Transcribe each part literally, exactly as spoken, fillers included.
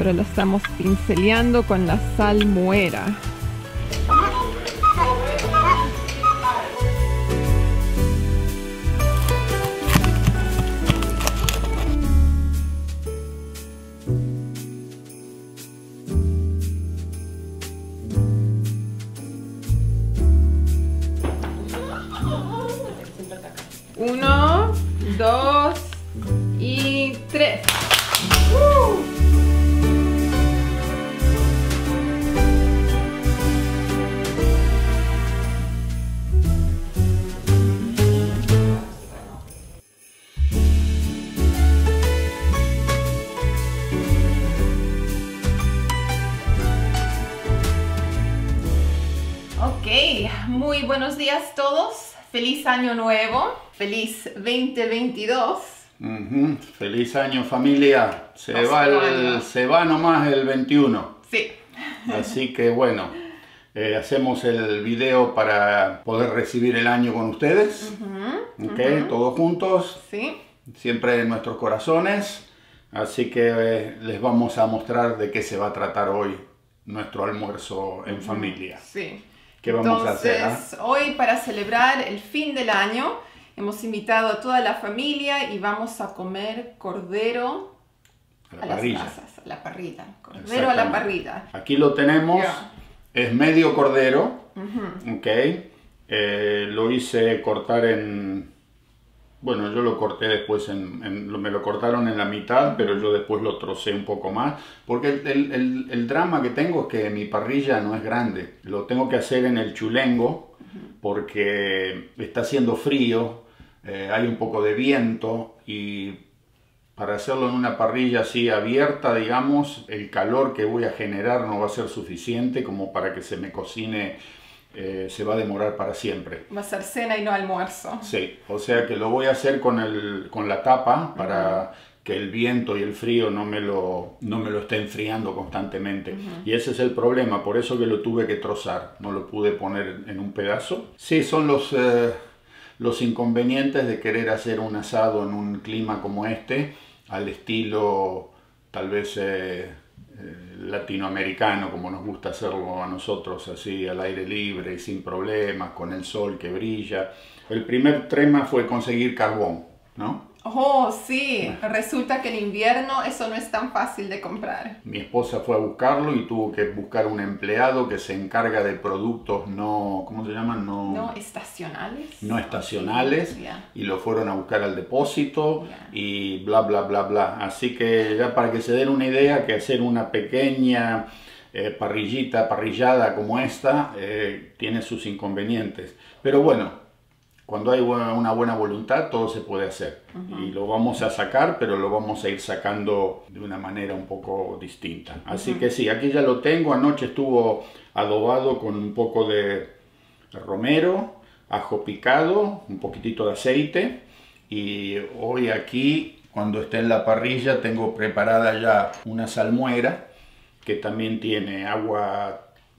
ahora la estamos pinceleando con la salmuera. Uno, dos y tres. ¡Uh! Ok, muy buenos días todos. Feliz año nuevo, feliz veinte veintidós. Uh-huh. Feliz año, familia. Se va, el, se va nomás el veintiuno. Sí. Así que bueno, eh, hacemos el video para poder recibir el año con ustedes. Uh-huh. Ok, uh-huh. Todos juntos. Sí. Siempre en nuestros corazones. Así que eh, les vamos a mostrar de qué se va a tratar hoy nuestro almuerzo en familia. Sí. ¿Qué vamos Entonces, a hacer? ¿eh? Hoy, para celebrar el fin del año, hemos invitado a toda la familia y vamos a comer cordero a la a parrilla. las brasas, a la parrilla. Cordero a la parrilla. Aquí lo tenemos, yeah. Es medio cordero, uh-huh. Ok. Eh, lo hice cortar en... Bueno, yo lo corté después, en, en, me lo cortaron en la mitad, pero yo después lo trocé un poco más. Porque el, el, el, el drama que tengo es que mi parrilla no es grande. Lo tengo que hacer en el chulengo porque está haciendo frío, eh, hay un poco de viento y para hacerlo en una parrilla así abierta, digamos, el calor que voy a generar no va a ser suficiente como para que se me cocine. Eh, se va a demorar para siempre. Va a ser cena y no almuerzo. Sí, o sea que lo voy a hacer con, el, con la tapa para uh-huh. que el viento y el frío no me lo, no me lo esté enfriando constantemente. Uh-huh. Y ese es el problema, por eso que lo tuve que trozar, no lo pude poner en un pedazo. Sí, son los, eh, los inconvenientes de querer hacer un asado en un clima como este, al estilo tal vez... Eh, latinoamericano, como nos gusta hacerlo a nosotros, así al aire libre y sin problemas, con el sol que brilla. El primer tema fue conseguir carbón, ¿no? Oh, sí. Resulta que en invierno eso no es tan fácil de comprar. Mi esposa fue a buscarlo y tuvo que buscar un empleado que se encarga de productos no... ¿Cómo se llaman? No, no estacionales. No estacionales. Yeah. Y lo fueron a buscar al depósito yeah. y bla, bla, bla, bla. Así que ya para que se den una idea, que hacer una pequeña eh, parrillita, parrillada como esta, eh, tiene sus inconvenientes. Pero bueno, cuando hay una buena voluntad, todo se puede hacer. Uh-huh. Y lo vamos a sacar, pero lo vamos a ir sacando de una manera un poco distinta. Así uh-huh. que sí, aquí ya lo tengo. Anoche estuvo adobado con un poco de romero, ajo picado, un poquitito de aceite. Y hoy aquí, cuando esté en la parrilla, tengo preparada ya una salmuera que también tiene agua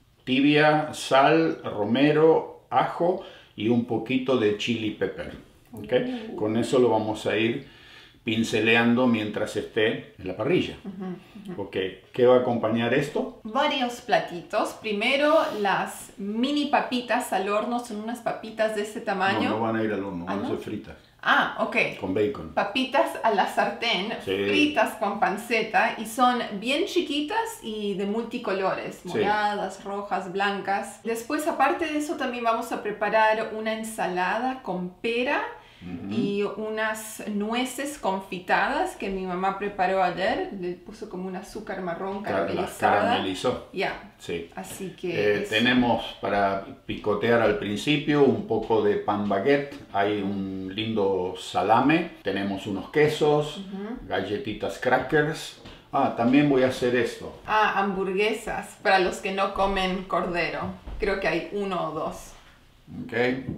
tibia, sal, romero, ajo y un poquito de chili pepper. ¿Okay? Uh. Con eso lo vamos a ir pinceleando mientras esté en la parrilla. Uh-huh, uh-huh. Okay. ¿Qué va a acompañar esto? Varios platitos. Primero, las mini papitas al horno. Son unas papitas de este tamaño. No, no van a ir al horno, van ¿Ah, no? a ser fritas. Ah, ok. Con bacon. Papitas a la sartén, sí. fritas con panceta, y son bien chiquitas y de multicolores, moradas, sí. rojas, blancas. Después, aparte de eso, también vamos a preparar una ensalada con pera uh-huh. y unas nueces confitadas que mi mamá preparó ayer. Le puso como un azúcar marrón caramelizada. Las caramelizó. Ya. Yeah. Sí. Así que eh, tenemos para picotear al principio un poco de pan baguette. Hay un lindo salame. Tenemos unos quesos, uh-huh. galletitas crackers. Ah, también voy a hacer esto. Ah, hamburguesas para los que no comen cordero. Creo que hay uno o dos. Ok.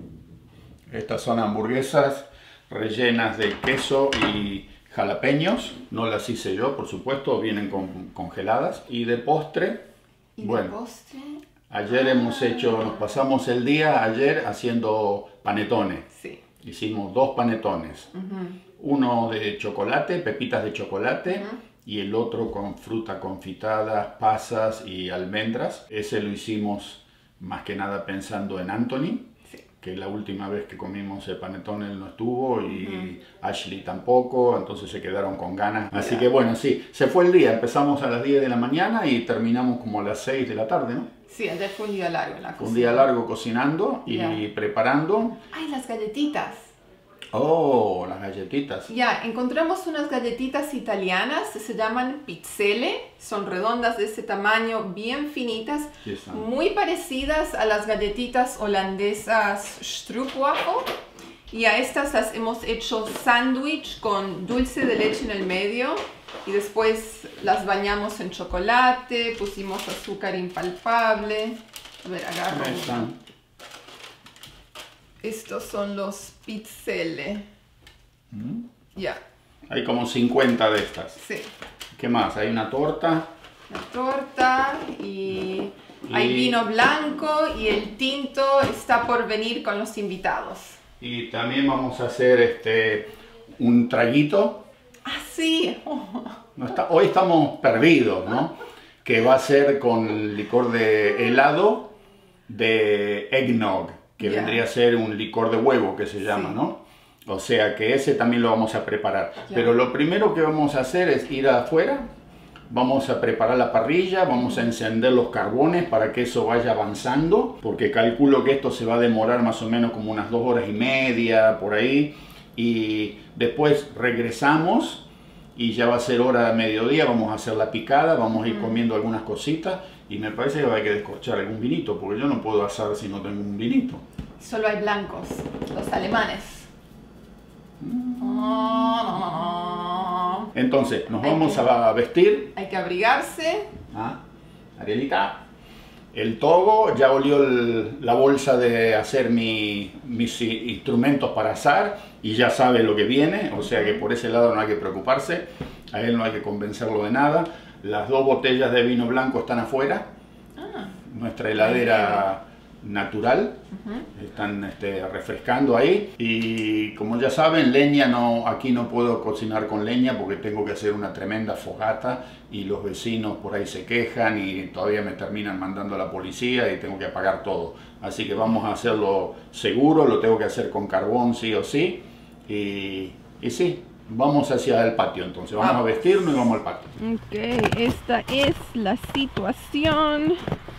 Estas son hamburguesas rellenas de queso y jalapeños. No las hice yo, por supuesto, vienen con, congeladas. Y de postre, ¿Y bueno, de postre? Ayer ah. hemos hecho, nos pasamos el día ayer haciendo panetones. Sí. Hicimos dos panetones. Uh-huh. Uno de chocolate, pepitas de chocolate, uh-huh. y el otro con fruta confitada, pasas y almendras. Ese lo hicimos más que nada pensando en Anthony, sí. que la última vez que comimos el panetón él no estuvo y uh-huh. Ashley tampoco, entonces se quedaron con ganas. Así yeah. que bueno, sí, se fue el día. Empezamos a las diez de la mañana y terminamos como a las seis de la tarde, ¿no? Sí, ayer fue un día largo en la cocina. Un día largo cocinando y yeah. preparando. ¡Ay, las galletitas! Oh, las galletitas. Ya, encontramos unas galletitas italianas, se llaman pizzelle, son redondas de ese tamaño, bien finitas, sí, muy parecidas a las galletitas holandesas Stroopwafel. Y a estas las hemos hecho sándwich con dulce de leche en el medio y después las bañamos en chocolate, pusimos azúcar impalpable. A ver, agarro uno. Estos son los pizzelle. ¿Mm? Ya. Yeah. Hay como cincuenta de estas. Sí. ¿Qué más? Hay una torta. Una torta y, y hay vino blanco y el tinto está por venir con los invitados. Y también vamos a hacer este un traguito. Ah, sí. Oh. No está, hoy estamos perdidos, ¿no? Que va a ser con licor de helado de eggnog. Que yeah. vendría a ser un licor de huevo que se llama, sí. ¿no? O sea que ese también lo vamos a preparar. Yeah. Pero lo primero que vamos a hacer es ir afuera, vamos a preparar la parrilla, vamos a encender los carbones para que eso vaya avanzando, porque calculo que esto se va a demorar más o menos como unas dos horas y media, por ahí. Y después regresamos y ya va a ser hora de mediodía, vamos a hacer la picada, vamos a ir mm. comiendo algunas cositas. Y me parece que va a haber que descorchar algún vinito, porque yo no puedo asar si no tengo un vinito. Solo hay blancos, los alemanes. Mm. Entonces, nos hay vamos que, a vestir. Hay que abrigarse. Ah, Arielita. El togo, ya olió el, la bolsa de hacer mi, mis instrumentos para asar y ya sabe lo que viene, o sea que por ese lado no hay que preocuparse, a él no hay que convencerlo de nada. Las dos botellas de vino blanco están afuera, ah, nuestra heladera natural, uh-huh. están este, refrescando ahí. Y como ya saben, leña no, aquí no puedo cocinar con leña porque tengo que hacer una tremenda fogata y los vecinos por ahí se quejan y todavía me terminan mandando a la policía y tengo que apagar todo. Así que vamos a hacerlo seguro, lo tengo que hacer con carbón sí o sí. Y, y sí. Vamos hacia el patio, entonces vamos ah. a vestirnos y vamos al patio. Ok, esta es la situación.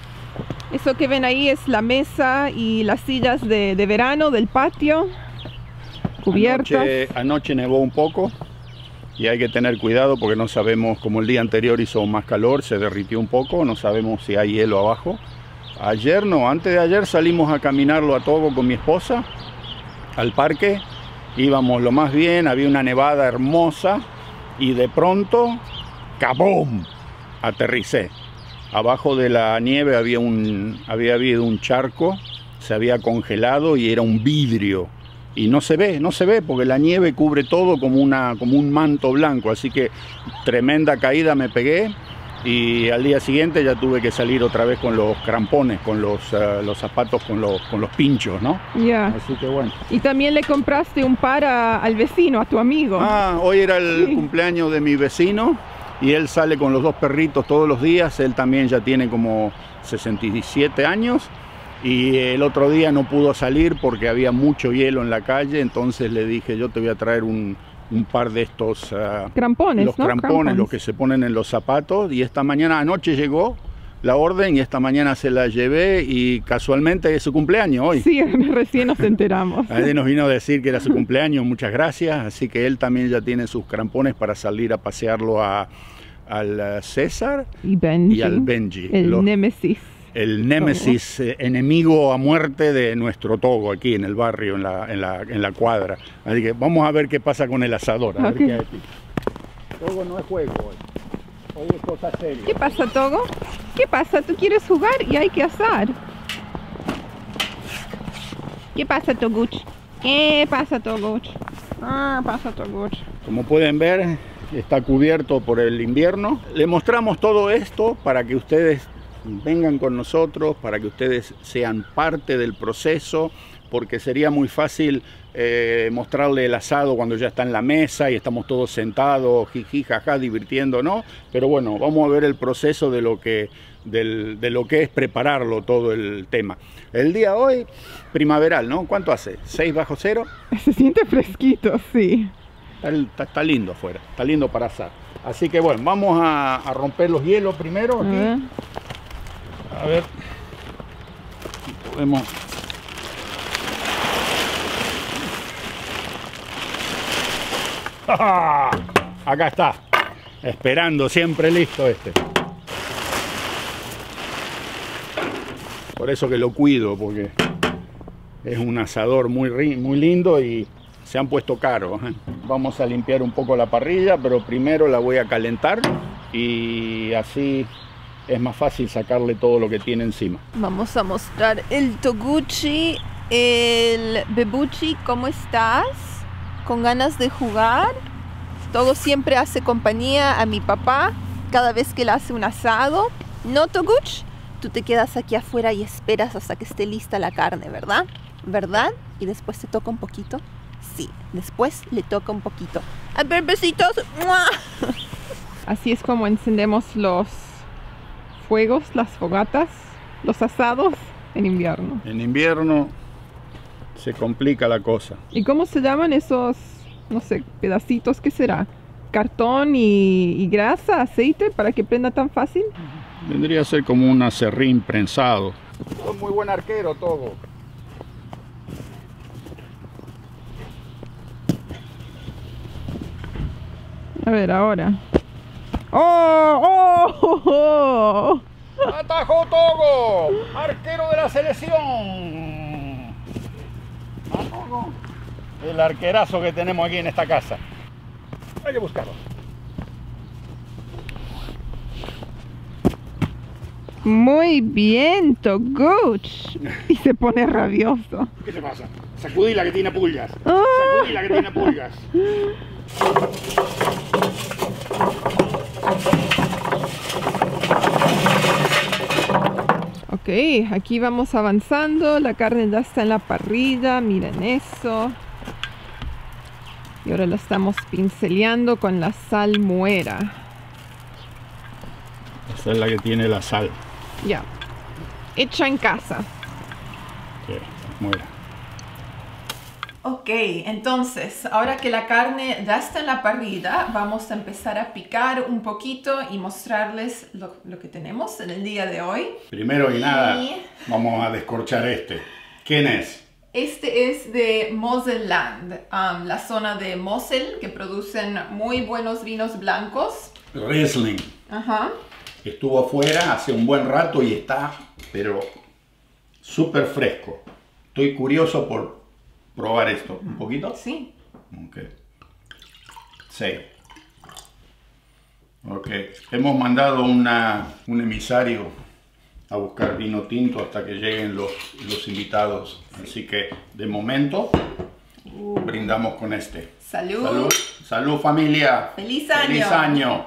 Eso que ven ahí es la mesa y las sillas de, de verano del patio, cubiertas. Anoche, anoche nevó un poco y hay que tener cuidado porque no sabemos, como el día anterior hizo más calor, se derritió un poco, no sabemos si hay hielo abajo. Ayer no, antes de ayer salimos a caminarlo a Togo con mi esposa al parque. Íbamos lo más bien, había una nevada hermosa y de pronto, ¡cabum!, aterricé. Abajo de la nieve había, un, había habido un charco, se había congelado y era un vidrio. Y no se ve, no se ve porque la nieve cubre todo como, una, como un manto blanco. Así que tremenda caída me pegué y al día siguiente ya tuve que salir otra vez con los crampones, con los, uh, los zapatos, con los, con los pinchos, ¿no? Ya. Yeah. Así que bueno. Y también le compraste un par a, al vecino, a tu amigo. Ah, hoy era el sí. cumpleaños de mi vecino y él sale con los dos perritos todos los días. Él también ya tiene como sesenta y siete años y el otro día no pudo salir porque había mucho hielo en la calle, entonces le dije, yo te voy a traer un... un par de estos uh, crampones, los ¿no? crampones, crampones, los que se ponen en los zapatos. Y esta mañana, anoche llegó la orden y esta mañana se la llevé y casualmente es su cumpleaños hoy. Sí, recién nos enteramos. Él nos vino a decir que era su cumpleaños, muchas gracias. Así que él también ya tiene sus crampones para salir a pasearlo a, al César y, Benji, y al Benji. El los, némesis. El némesis, eh, enemigo a muerte de nuestro Togo aquí en el barrio, en la, en, la, en la cuadra. Así que vamos a ver qué pasa con el asador. A okay. ver qué hay aquí. Togo no es juego hoy. Hoy es cosa seria. ¿Qué pasa, Togo? ¿Qué pasa? Tú quieres jugar y hay que asar. ¿Qué pasa, Toguch? ¿Qué pasa, Toguch? Ah, pasa, Toguch. Como pueden ver, está cubierto por el invierno. Le mostramos todo esto para que ustedes vengan con nosotros, para que ustedes sean parte del proceso, porque sería muy fácil eh, mostrarle el asado cuando ya está en la mesa y estamos todos sentados, jiji, jaja, divirtiéndonos. Pero bueno, vamos a ver el proceso de lo que, del, de lo que es prepararlo, todo el tema. El día hoy, primaveral, ¿no? ¿Cuánto hace? ¿seis bajo cero? Se siente fresquito, sí. Está, está, está lindo afuera, está lindo para asar. Así que bueno, vamos a, a romper los hielos primero aquí. Uh-huh. A ver si podemos... ¡Ah! Acá está, esperando, siempre listo este. Por eso que lo cuido, porque es un asador muy, muy lindo y se han puesto caros. Vamos a limpiar un poco la parrilla, pero primero la voy a calentar y así es más fácil sacarle todo lo que tiene encima. Vamos a mostrar el Toguchi, el Bebuchi. ¿Cómo estás? ¿Con ganas de jugar? Todo siempre hace compañía a mi papá cada vez que le hace un asado. ¿No, Toguchi? Tú te quedas aquí afuera y esperas hasta que esté lista la carne, ¿verdad? ¿Verdad? Y después te toca un poquito. Sí, después le toca un poquito. A ver, besitos. ¡Mua! Así es como encendemos los fuegos, las fogatas, los asados en invierno. En invierno se complica la cosa. ¿Y cómo se llaman esos, no sé, pedacitos? ¿Qué será? ¿Cartón y, y grasa, aceite para que prenda tan fácil? Vendría a ser como un acerrín prensado. Es muy buen arquero todo. A ver, ahora. ¡Oh! ¡Oh! ¡Oh! ¡Atajó Togo! ¡Arquero de la selección! ¡Togo! El arquerazo que tenemos aquí en esta casa. Hay que buscarlo. Muy bien, Toguchi. Y se pone rabioso. ¿Qué te pasa? Sacudí la que tiene pulgas. Oh. Sacudí la que tiene pulgas. Ok, aquí vamos avanzando. La carne ya está en la parrilla. Miren eso. Y ahora la estamos pinceleando con la salmuera. Esta es la que tiene la sal. Ya. Hecha en casa. Sí, muera. Ok, entonces, ahora que la carne ya está en la parrilla, vamos a empezar a picar un poquito y mostrarles lo, lo que tenemos en el día de hoy. Primero y nada, vamos a descorchar este. ¿Quién es? Este es de Moselland, um, la zona de Mosel, que producen muy buenos vinos blancos. Riesling. Ajá. Estuvo afuera hace un buen rato y está, pero súper fresco. Estoy curioso por probar esto. ¿Un poquito? Sí. Ok. Sí. Ok. Hemos mandado una, un emisario a buscar vino tinto hasta que lleguen los, los invitados. Así que, de momento, uh. brindamos con este. Salud. Salud. Salud, familia. Feliz año. Feliz año.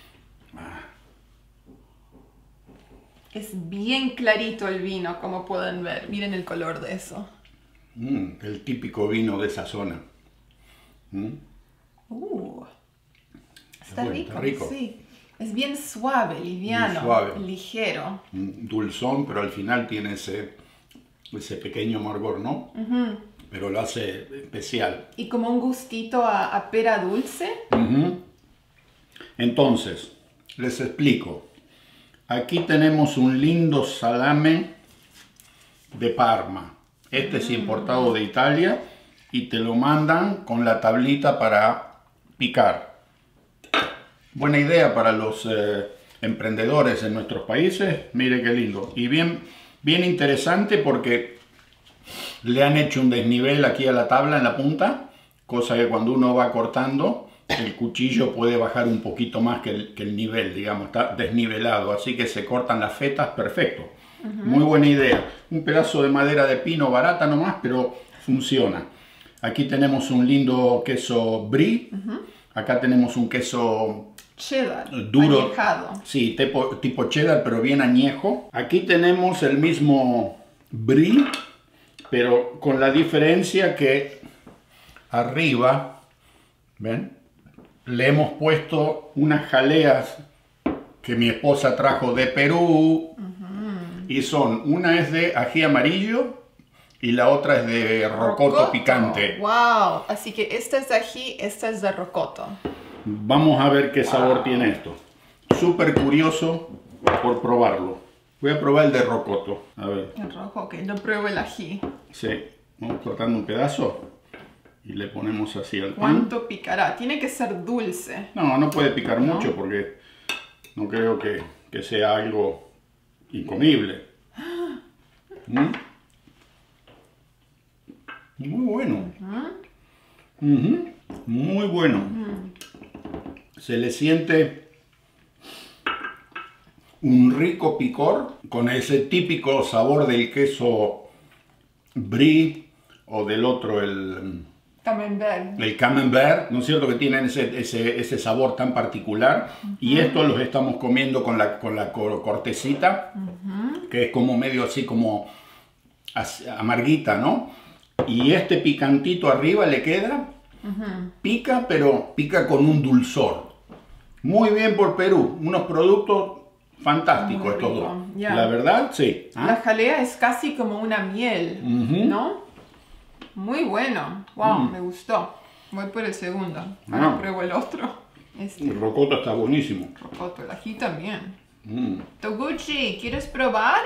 Es bien clarito el vino, como pueden ver. Miren el color de eso. Mm, el típico vino de esa zona. Mm. Uh, está, bueno, rico, está rico. Sí. Es bien suave, liviano, suave. ligero. Mm, dulzón, pero al final tiene ese, ese pequeño amargor, ¿no? Uh-huh. Pero lo hace especial. Y como un gustito a, a pera dulce. Uh-huh. Entonces, les explico. Aquí tenemos un lindo salame de Parma. Este es importado de Italia y te lo mandan con la tablita para picar. Buena idea para los eh, emprendedores en nuestros países. Mire qué lindo. Y bien, bien interesante porque le han hecho un desnivel aquí a la tabla en la punta, cosa que cuando uno va cortando, el cuchillo puede bajar un poquito más que el, que el nivel, digamos, está desnivelado, así que se cortan las fetas perfecto. Uh-huh. Muy buena idea. Un pedazo de madera de pino barata nomás, pero funciona. Aquí tenemos un lindo queso brie. Uh-huh. Acá tenemos un queso cheddar, duro. Añejado. Sí, tipo, tipo cheddar, pero bien añejo. Aquí tenemos el mismo brie, pero con la diferencia que arriba, ¿ven? Le hemos puesto unas jaleas que mi esposa trajo de Perú. Uh-huh. Y son, una es de ají amarillo y la otra es de rocoto, rocoto picante. ¡Wow! Así que esta es de ají, esta es de rocoto. Vamos a ver qué sabor wow. tiene esto. Súper curioso por probarlo. Voy a probar el de rocoto. A ver. El rojo, ok. No pruebo el ají. Sí. Vamos cortando un pedazo y le ponemos así al pan. ¿Cuánto picará? Tiene que ser dulce. No, no puede picar ¿No? mucho porque no creo que, que sea algo incomible. ¿Mm? Muy bueno. Uh-huh. Uh-huh. Muy bueno. Uh-huh. Se le siente un rico picor con ese típico sabor del queso brie o del otro, el camembert. El camembert, ¿no es cierto? Que tienen ese, ese, ese sabor tan particular. Uh-huh. Y estos los estamos comiendo con la, con la cortecita, uh-huh. que es como medio así como amarguita, ¿no? Y este picantito arriba le queda, uh-huh. pica, pero pica con un dulzor. Muy bien por Perú, unos productos fantásticos estos dos. Yeah. La verdad, sí. ¿Ah? La jalea es casi como una miel, uh-huh. ¿no? Muy bueno. Wow, mm. me gustó. Voy por el segundo. Ahora ah. pruebo el otro. Este. El rocoto está buenísimo. Rocoto, el ají también. Mm. Toguchi, ¿quieres probar?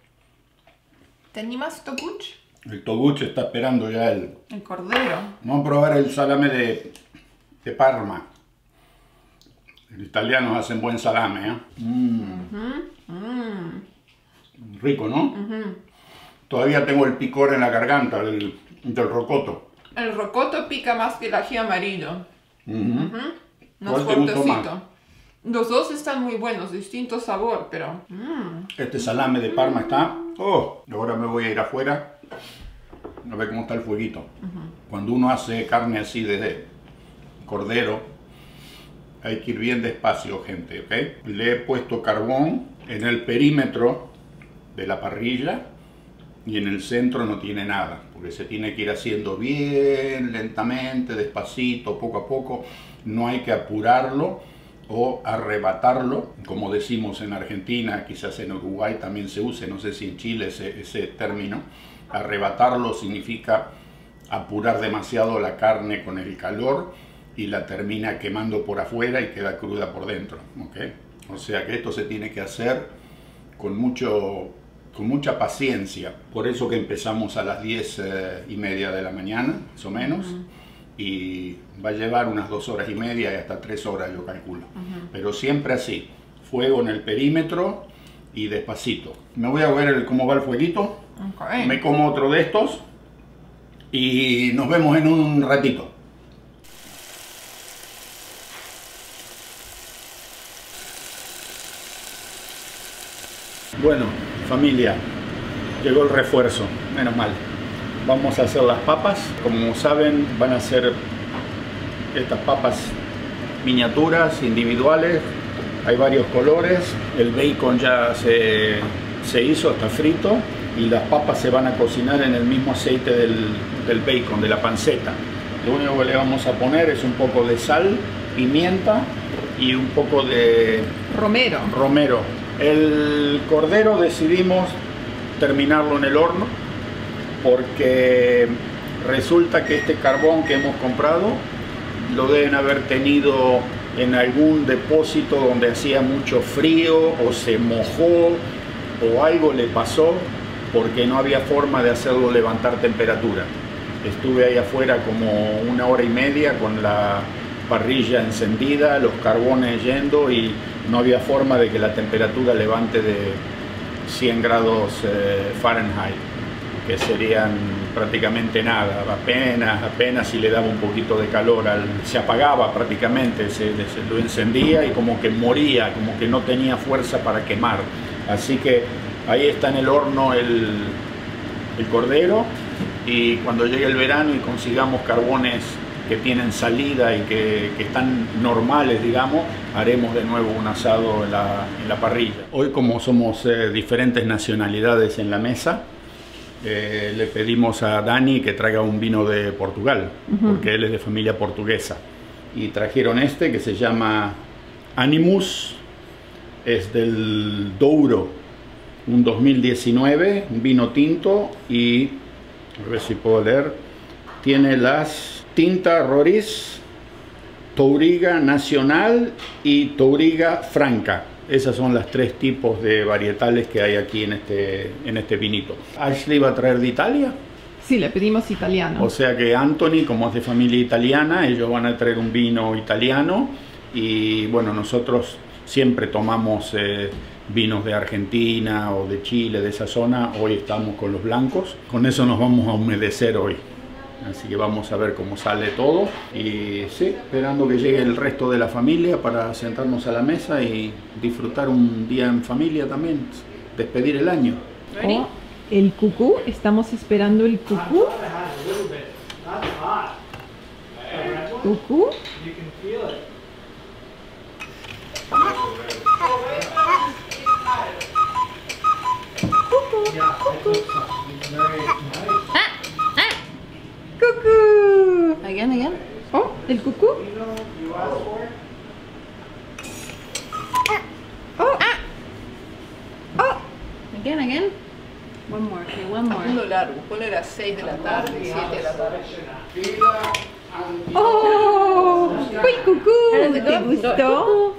¿Te animas, Toguchi? El Toguchi está esperando ya el... El cordero. Vamos a probar el salame de, de Parma. Los italianos hacen buen salame, ¿eh? Mm. Uh-huh. mm. Rico, ¿no? Uh-huh. Todavía tengo el picor en la garganta del, del rocoto. El rocoto pica más que el ají amarillo. Uh-huh. Uh-huh. Más fuertecito. Los dos están muy buenos, distinto sabor, pero... Mm. Este salame de Parma está... Oh, ahora me voy a ir afuera a ver cómo está el fueguito. Uh-huh. Cuando uno hace carne así de cordero, hay que ir bien despacio, gente, ¿ok? Le he puesto carbón en el perímetro de la parrilla y en el centro no tiene nada, porque se tiene que ir haciendo bien lentamente, despacito, poco a poco. No hay que apurarlo o arrebatarlo, como decimos en Argentina, quizás en Uruguay también se use, no sé si en Chile ese, ese término. Arrebatarlo significa apurar demasiado la carne con el calor y la termina quemando por afuera y queda cruda por dentro, ¿okay? O sea que esto se tiene que hacer con, mucho, con mucha paciencia. Por eso que empezamos a las diez eh, y media de la mañana, más o menos, uh-huh. y va a llevar unas dos horas y media y hasta tres horas, yo calculo. Uh-huh. Pero siempre así, fuego en el perímetro y despacito. Me voy a ver el, cómo va el fueguito, okay. Me como otro de estos y nos vemos en un ratito. Bueno, familia, llegó el refuerzo, menos mal. Vamos a hacer las papas. Como saben, van a ser estas papas miniaturas, individuales. Hay varios colores. El bacon ya se, se hizo, está frito. Y las papas se van a cocinar en el mismo aceite del, del bacon, de la panceta. Lo único que le vamos a poner es un poco de sal, pimienta y un poco de... Romero. Romero. El cordero decidimos terminarlo en el horno porque resulta que este carbón que hemos comprado lo deben haber tenido en algún depósito donde hacía mucho frío o se mojó o algo le pasó porque no había forma de hacerlo levantar temperatura. Estuve ahí afuera como una hora y media con la parrilla encendida, los carbones yendo y no había forma de que la temperatura levante de cien grados eh, Fahrenheit, que serían prácticamente nada, apenas, apenas si le daba un poquito de calor, al, se apagaba prácticamente, se, se lo encendía y como que moría, como que no tenía fuerza para quemar. Así que ahí está en el horno el, el cordero y cuando llegue el verano y consigamos carbones que tienen salida y que, que están normales, digamos, haremos de nuevo un asado en la, en la parrilla. Hoy, como somos eh, diferentes nacionalidades en la mesa, eh, le pedimos a Dani que traiga un vino de Portugal, uh-huh. porque él es de familia portuguesa. Y trajeron este que se llama Animus, es del Douro, un dos mil diecinueve, un vino tinto y, a ver si puedo leer, tiene las Tinta Roriz, Touriga Nacional y Touriga Franca. Esas son las tres tipos de varietales que hay aquí en este, en este vinito. ¿Ashley va a traer de Italia? Sí, le pedimos italiano. O sea que Anthony, como es de familia italiana, ellos van a traer un vino italiano. Y bueno, nosotros siempre tomamos eh, vinos de Argentina o de Chile, de esa zona. Hoy estamos con los blancos. Con eso nos vamos a humedecer hoy. Así que vamos a ver cómo sale todo. Y sí, esperando que llegue el resto de la familia para sentarnos a la mesa y disfrutar un día en familia también. Despedir el año. Oh, el cucú, estamos esperando el cucú. Cucú. Cucú. Again, again. Oh, el cucú. Oh, ah. Oh. Again, again. One more, okay, one more. Uno largo, ponle a las seis de la tarde, siete de la tarde. Oh, uy, cucú, ¿te gustó?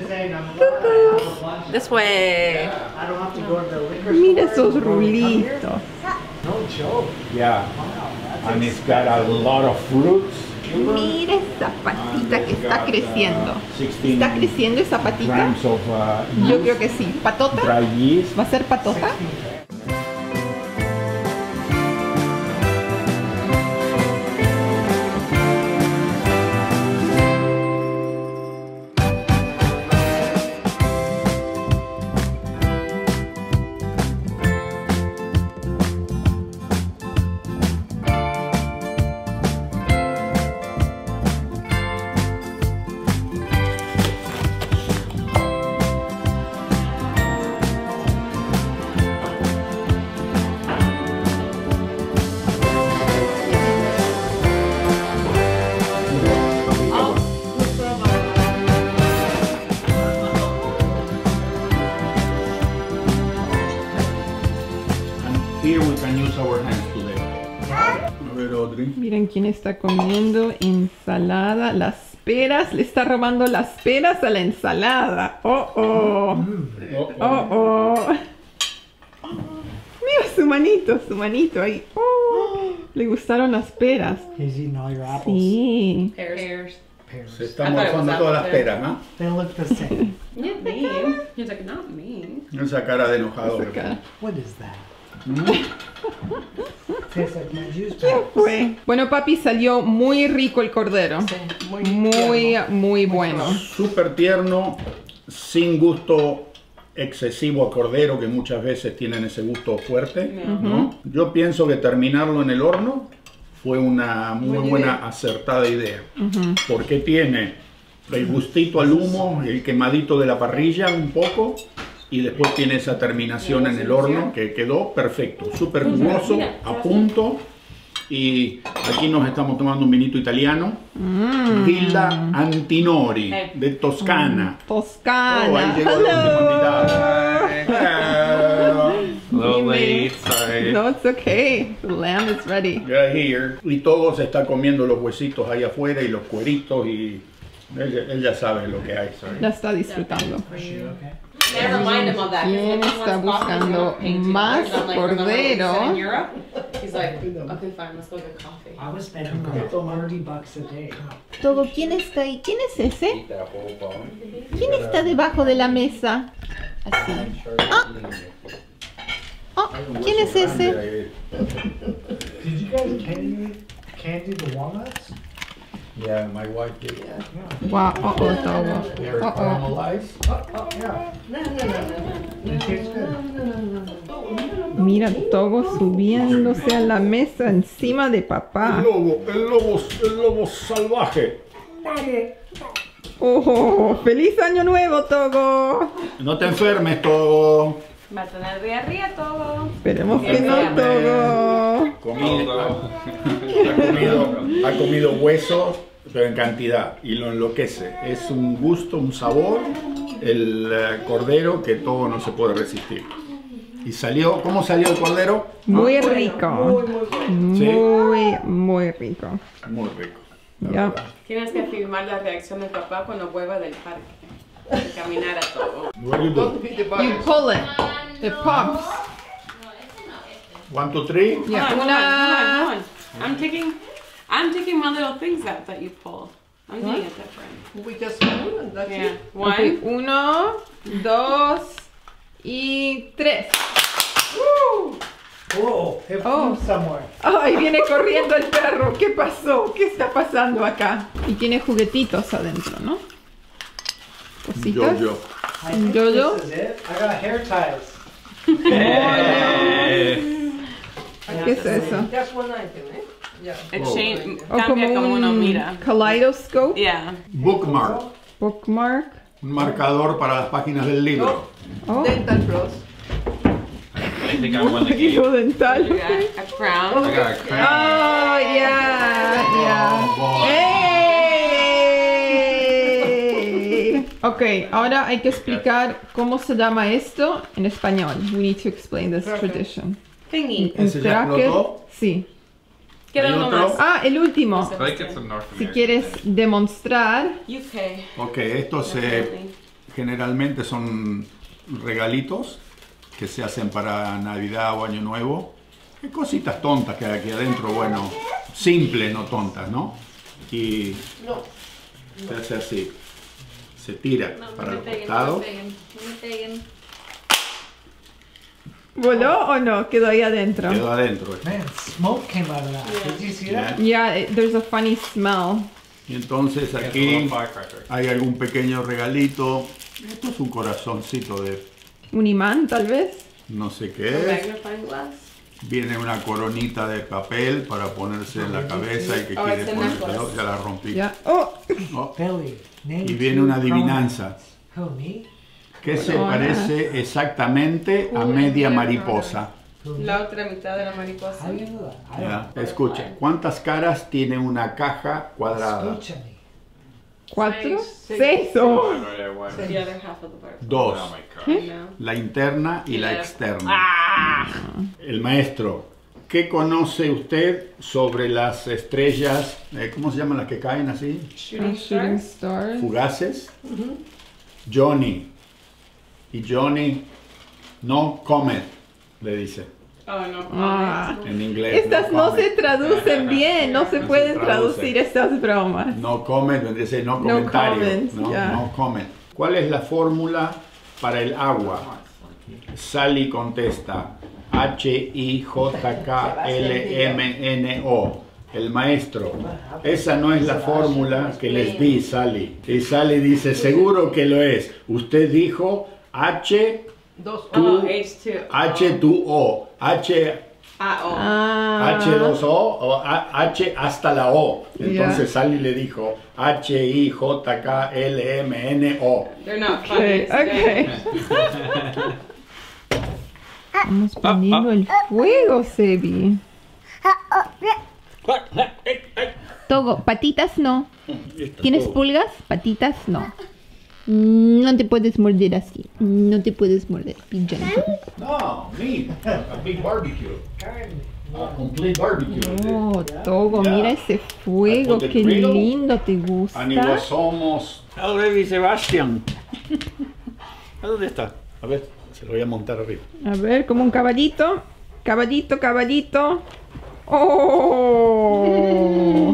Cucú. This way. Mira esos rulitos. Yeah, and it's got a lot of fruits. Mira esa patita que está creciendo. ¿Está creciendo esa patita? Of, uh, Yo creo que sí. ¿Patota? Dry yeast. ¿Va a ser patota? Here we can use our hands today. A ver, Audrey. Miren quién está comiendo ensalada. Las peras, le está robando las peras a la ensalada. Oh, oh. Oh, oh. Mira su manito, su manito ahí. Oh, le gustaron las peras. He's eating all your apples. Sí. Pears. Pears. Se están morfando todas las peras, ¿no? They look the same. Yeah, me. He's like, not me. Esa cara de enojado. Esa cara. What is that? Mm. Tastes like my juice ¿Quién box. fue? Bueno, papi, salió muy rico el cordero. Muy, Muy, muy bueno. Súper tierno, sin gusto excesivo a cordero, que muchas veces tienen ese gusto fuerte, ¿no? Yo pienso que terminarlo en el horno fue una muy Buena buena, idea. acertada idea, porque tiene el gustito al humo, el quemadito de la parrilla un poco, y después tiene esa terminación en el horno que quedó perfecto, súper jugoso, a punto. Y aquí nos estamos tomando un vinito italiano, Mm. Villa Antinori, de Toscana. Toscana. Oh, ahí llegó el último invitado. Hello. little late, sorry. No, it's okay. The lamb is ready. Yeah, here. Y todo se está comiendo los huesitos ahí afuera y los cueritos y él, él ya sabe lo que hay. Sorry. La está disfrutando. Never mind him of that. 'cause ¿Quién if he está wants coffee, he's buscando gonna paint you. más And I'm like, remember when we cordero? said in Europe? He's like, okay, fine, let's go get coffee. I was spending about thirty bucks a day. Todo, ¿quién está ahí? ¿Quién es ese? ¿Quién está debajo de la mesa? Así. Ah. Oh, ¿quién es ese? Did you guys candy, candy the walnuts? Yeah, my wife did. Wow, oh, oh, todo. They're Oh, oh. caramelized. Yeah. It tastes good. Mira, Togo subiéndose a la mesa encima de El papá. lobo, el lobo, el lobo salvaje. Oh, ¡feliz año nuevo, Togo! No te enfermes, todo. Va a tener ría ría todo. Esperemos que Bien, no bien. todo. Comido, ha, comido, ha comido huesos, pero en cantidad, y lo enloquece. Es un gusto, un sabor, el eh, cordero que todo no se puede resistir. Y salió, ¿cómo salió el cordero? Muy rico. Muy, muy bueno. Sí. Muy, muy rico. Muy rico. la Ya. verdad. Tienes que filmar la reacción de papá cuando vuelva del parque. De caminar a todo. What do you do? You pull it. It pops. One, two, three. Yeah. Hold on, Una. hold on, hold on. I'm taking, I'm taking my little things out that you pull. I'm doing it different. We just one and that's Yeah. it. One. Ok, uno, dos y tres. Whoa, it flew Oh. somewhere. Ay, viene corriendo el perro. ¿Qué pasó? ¿Qué está pasando acá? Y tiene juguetitos adentro, ¿no? Cositas. Yo, yo. I think Yo-yo? this is it. I got hair ties. ¿Qué es eso? Just one item, eh? Yeah. It Oh. change, O cambia como como uno un mira. kaleidoscope. Yeah. Bookmark. Bookmark. Un marcador para las páginas del libro. Oh, Dental floss. I think I won the game. hilo dental. You got a crown. I got a crown. Oh, ya, ya. boy. ¡Ey! Ok, ahora hay que explicar cómo se llama esto en español. We need to explain this tradition. Thingy. ¿Ese ya Bracket, explotó? sí. Queda ¿Hay uno otro? más. Ah, el último. I think it's a North Si American quieres thing. demostrar. U K. Ok, estos eh, Definitely. generalmente son regalitos que se hacen para Navidad o Año Nuevo. Hay cositas tontas que hay aquí adentro, bueno, simples, no tontas, ¿no? Y No. se hace así, se tira No, para no el me peguen, no costado. me peguen, no me peguen. ¿Voló o no? Quedó ahí adentro. Quedó adentro. Man, smoke came out of that. Did you see that? Yeah, it- there's a funny smell. Y entonces It's a aquí little firecracker. hay algún pequeño regalito. Esto es un corazoncito de Un imán, tal vez. no sé A qué es. magnifying glass. Viene una coronita de papel para ponerse en la cabeza y que Oh, quiere it's a ponérselo. necklace. Ya la rompí. Ya. Oh, Oh, Billy, name y viene una two adivinanza pronouns. Who, me? que se Hola. parece exactamente a media mariposa. Who, me? La otra mitad de la mariposa. How do you know that? I Ya, don't. escucha, ¿cuántas caras tiene una caja cuadrada? Escúchame. cuatro, Seis. seis. Oh. One right there, one. The other half of the bar. Dos, Oh my god. No. la interna y la la- externa. Ah. El maestro, ¿qué conoce usted sobre las estrellas, eh, cómo se llaman las que caen así? Shooting Shooting stars. stars. Fugaces. Johnny. Y Johnny no come, le dice Oh no. Ah. en inglés. Estas no come. se traducen bien, no se No se pueden traducen. traducir estas bromas. No come, vendría a ser no No comentario. comments, no, ya. no comment. ¿Cuál es la fórmula para el agua? Sally contesta H I J K L M N O. El maestro. Esa no es la fórmula que les di, Sally. Y Sally dice, seguro que lo es. Usted dijo H, Dos. Oh, H two. H dos O. H, Ah, oh. Ah. H dos O o A- H hasta la O. Entonces Ya. Sally le dijo H I J K L M N O. They're not Ok, funny today. ok. Vamos poniendo el fuego, Sebi. Togo, patitas no. ¿Tienes pulgas? Patitas no. No te puedes morder así. No te puedes morder. Be gentle. No, meat. A big barbecue. A complete barbecue. Oh, Togo, mira ese fuego. Qué lindo, ¿te gusta? Amigos, somos. ¿A dónde Sebastián? ¿A dónde está? A ver, se lo voy a montar arriba. A ver, como un caballito. Caballito, caballito. ¡Oh!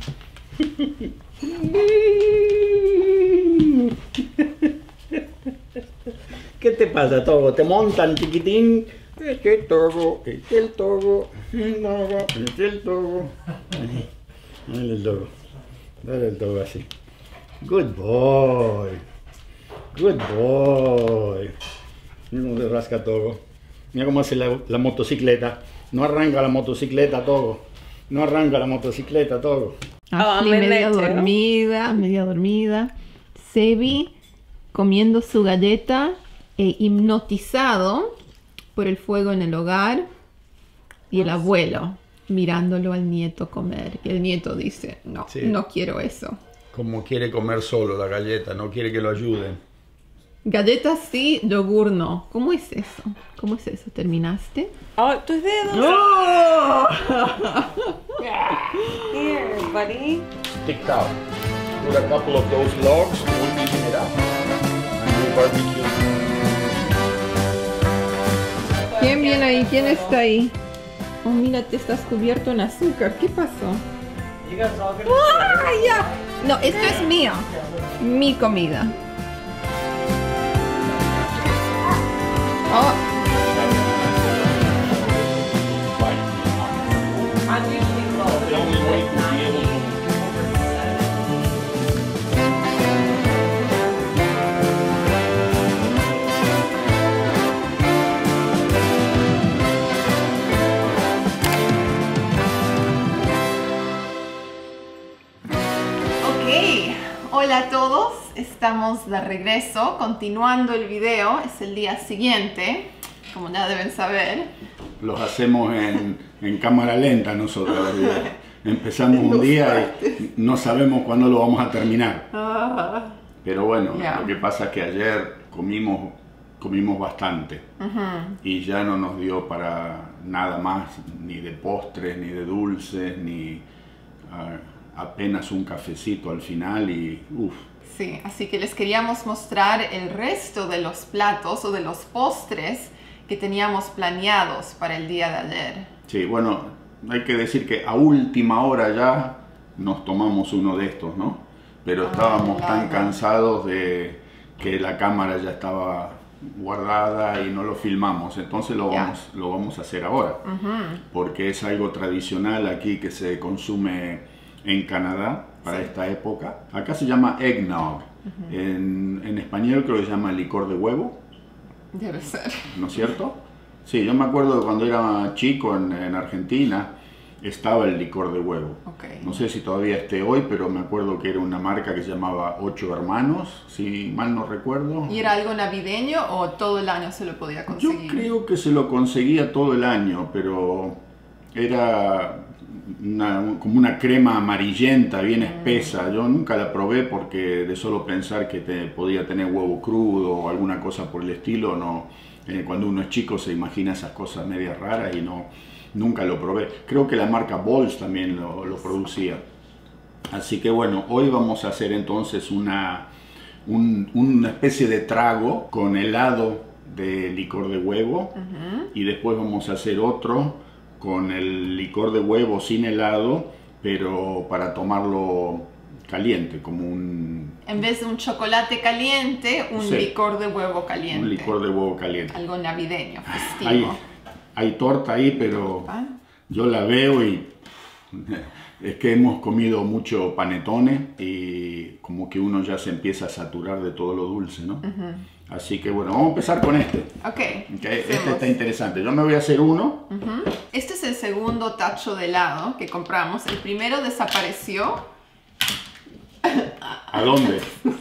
¿Qué te pasa, Togo? ¿Te montan, chiquitín? Este es Togo, este es el Togo, el Togo, este es el Togo. Dale el Togo, dale el Togo así. Good boy, good boy. Mira cómo se rasca Togo. Mira cómo hace la, la motocicleta. No arranca la motocicleta, Togo. No arranca la motocicleta, Togo. Ashley I'm in media there too. dormida, media dormida. Sebi comiendo su galleta e hipnotizado por el fuego en el hogar y el abuelo mirándolo al nieto comer. Y el nieto dice, no, Sí. no quiero eso. Como quiere comer solo la galleta, no quiere que lo ayuden. Galletas sí, yogur no. ¿Cómo es eso? ¿Cómo es eso? ¿Terminaste? Oh, tus dedos. ¡Oh! Here, buddy. Sticked out. Put a couple of those logs, we'll mix it up. And we'll barbecue. ¿Quién viene ahí? ¿Quién está ahí? Oh, mira, te estás cubierto en azúcar. ¿Qué pasó? You guys all gonna ¡Ah, ya! No, esto es mío. Mi comida. Oh, I'm usually low. The only way to be able to ok. Hola a todos. Estamos de regreso. Continuando el video. Es el día siguiente. Como ya deben saber. los hacemos en, en cámara lenta nosotros. Empezamos un día y no sabemos cuándo lo vamos a terminar. Ah, Pero bueno, Ya. lo que pasa es que ayer comimos, comimos bastante ujú. y ya no nos dio para nada más, ni de postres, ni de dulces, ni ah, apenas un cafecito al final y uff. Sí, así que les queríamos mostrar el resto de los platos o de los postres que teníamos planeados para el día de ayer. Sí, bueno, hay que decir que a última hora ya nos tomamos uno de estos, ¿no? Pero estábamos tan claro. cansados de que la cámara ya estaba guardada y no lo filmamos, entonces lo Ya. vamos, lo vamos a hacer ahora, porque es algo tradicional aquí que se consume en Canadá para Sí. esta época. Acá se llama eggnog, en, en español creo que se llama licor de huevo, Debe ser. ¿no es cierto? Sí, yo me acuerdo de cuando era chico en, en Argentina, estaba el licor de huevo. Ok. No sé si todavía esté hoy, pero me acuerdo que era una marca que se llamaba Ocho Hermanos, si mal no recuerdo. ¿Y era algo navideño o todo el año se lo podía Yo conseguir? creo que se lo conseguía todo el año, pero era una- como una crema amarillenta, bien espesa. Yo nunca la probé porque de solo pensar que te, podía tener huevo crudo o alguna cosa por el estilo, no. Eh, cuando uno es chico se imagina esas cosas medias raras y no, nunca lo probé. Creo que la marca Bols también lo, lo producía. Así que bueno, hoy vamos a hacer entonces una, un- una especie de trago con helado de licor de huevo y después vamos a hacer otro con el licor de huevo sin helado, pero para tomarlo caliente, como un, En vez de un chocolate caliente, un Sí. licor de huevo caliente. un licor de huevo caliente. Algo navideño, festivo. Hay, hay torta ahí, pero Ah, yo la veo y es que hemos comido mucho panetone y como que uno ya se empieza a saturar de todo lo dulce, ¿no? Así que bueno, vamos a empezar con este. Ok. Ok, Este hacemos. está interesante. Yo me voy a hacer uno. Ujú. Este es el segundo tacho de helado que compramos. El primero desapareció. ¿A dónde?